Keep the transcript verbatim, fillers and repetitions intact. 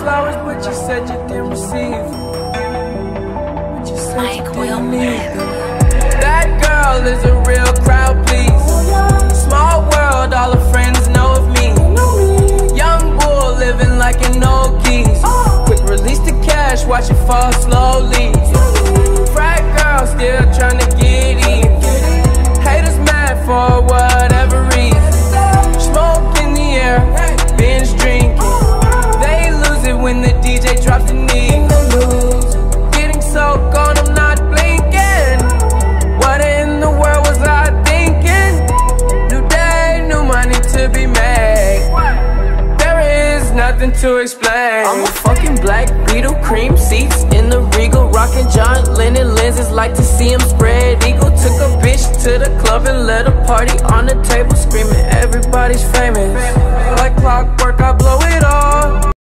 flowers, but you said you didn't receive. But you said you didn't need them. That girl is a real crowd, please. Small world, all her friends know of me. Young bull living like an old geese. Quick release the cash, watch it fall slowly. Frat girl still trying to get in. Haters mad for whatever reason. Smoke in the air, binge drinking. They lose it when the D J drops the knee. Getting so gone, I'm not blinking. What in the world was I thinking? New day, new money to be made. There is nothing to explain. I'm a fucking black Beetle, cream seats in the Regal, rockin' John Lennon lenses, like to see him spread eagle. Took a bitch to the club and let a party on the table, screaming everybody's famous. Like clockwork, I blow it all.